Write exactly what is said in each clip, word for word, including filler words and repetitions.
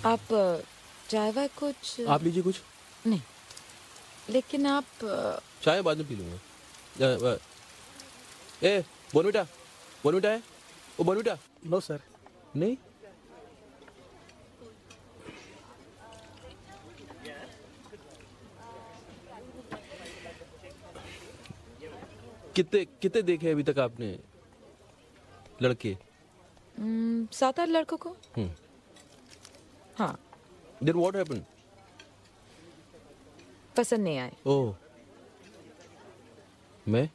आप चाय वाय कुछ? आप लीजिए कुछ। नहीं, लेकिन आप चाय बाद में पी लूंगा। ए बोनविटा, बोनविटा है? वो बोनविटा? No sir. नहीं? कितने कितने देखे अभी तक आपने लड़के? सात आठ लड़कों को। हम्म। हाँ। Then what happened? पसंद नहीं आए। ओह। मैं?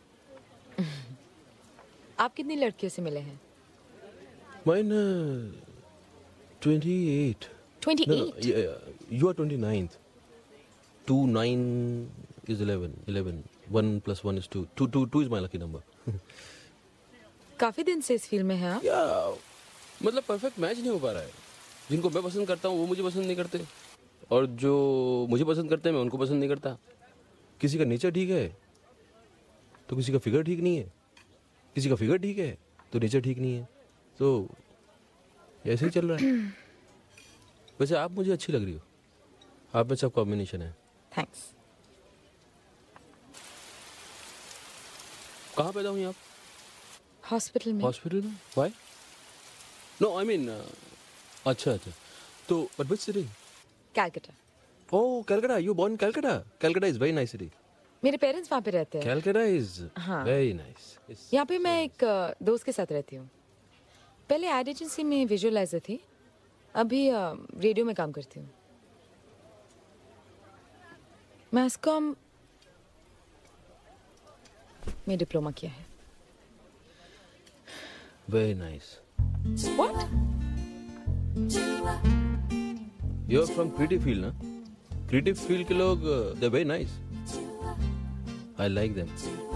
आप कितनी लड़कियों से मिले हैं? Mine twenty-eight. twenty-eight? No, yeah, you are twenty-ninth. Two nine is eleven. Eleven. One plus one is two. Two two two is my lucky number. काफी दिन से इस फील्ड में हैं आप? या मतलब परफेक्ट मैच नहीं हो पा रहा है। जिनको मैं पसंद करता हूँ वो मुझे पसंद नहीं करते, और जो मुझे पसंद करते हैं मैं उनको पसंद नहीं करता। किसी का नेचर ठीक है तो किसी का फिगर ठीक नहीं है, किसी का फिगर ठीक है तो नेचर ठीक नहीं है, तो ऐसे ही चल रहा है। वैसे आप मुझे अच्छी लग रही हो, आप में सब कॉम्बिनेशन है। थैंक्स। कहाँ पैदा हुई आप? हॉस्पिटल में। हॉस्पिटल में? व्हाई? नो आई मीन अच्छा अच्छा, तो but which city? Calcutta. Oh Calcutta, you born Calcutta? Calcutta is very nice city. मेरे पेरेंट्स वहाँ पे रहते हैं। Calcutta is very nice. यहाँ पे मैं एक दोस्त के साथ रहती हूँ। पहले एड एजेंसी में विजुअलाइजर थी, अभी रेडियो में काम करती हूँ। मैस कॉम में डिप्लोमा किया है। Very nice. What? You are from creative field ना? क्रिएटिव फील्ड के लोग they very nice, I like them.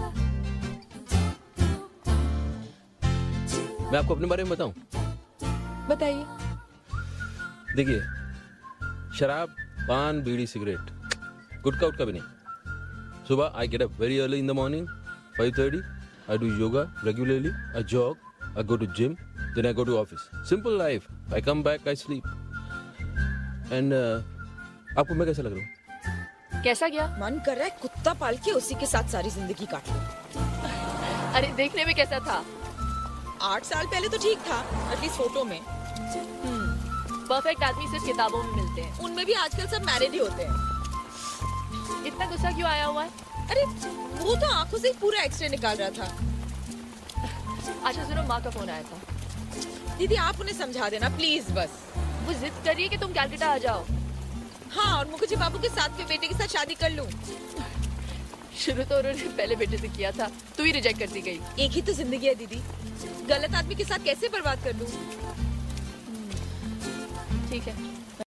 मैं आपको अपने बारे में बताऊं? बताइए। देखिए, शराब, पान, बीड़ी, सिगरेट, गुटखा उटका भी नहीं। सुबह I get up very early in the morning, five thirty. I do yoga regularly. I jog. I go to gym. Then I go to office. Simple life. I come back. I sleep. And uh, आपको मैं कैसा लग रहा हूँ? कैसा गया? मन कर रहा है कुत्ता पाल के उसी के साथ सारी जिंदगी काट लूं। अरे देखने में कैसा था? आठ साल पहले तो ठीक था, एटलीस्ट फोटो में। परफेक्ट आदमी सिर्फ किताबों में मिलते हैं। उनमें भी आजकल सब मैरिड ही होते हैं। इतना गुस्सा क्यों आया हुआ है? अरे वो तो आंखों से पूरा एक्सरे निकाल रहा था। अच्छा सुनो, माँ का फोन आया था। दीदी आप उन्हें समझा देना प्लीज। बस वो जिद कर रही है कि तुम कैलकाटा आ जाओ। हाँ, और मुखर्जी बाबू के साथ के बेटे के साथ शादी कर लूं। शुरू तो उन्होंने पहले बेटे से किया था, तू ही रिजेक्ट करती गई। एक ही तो जिंदगी है दीदी, गलत आदमी के साथ कैसे बर्बाद कर दूं? ठीक है।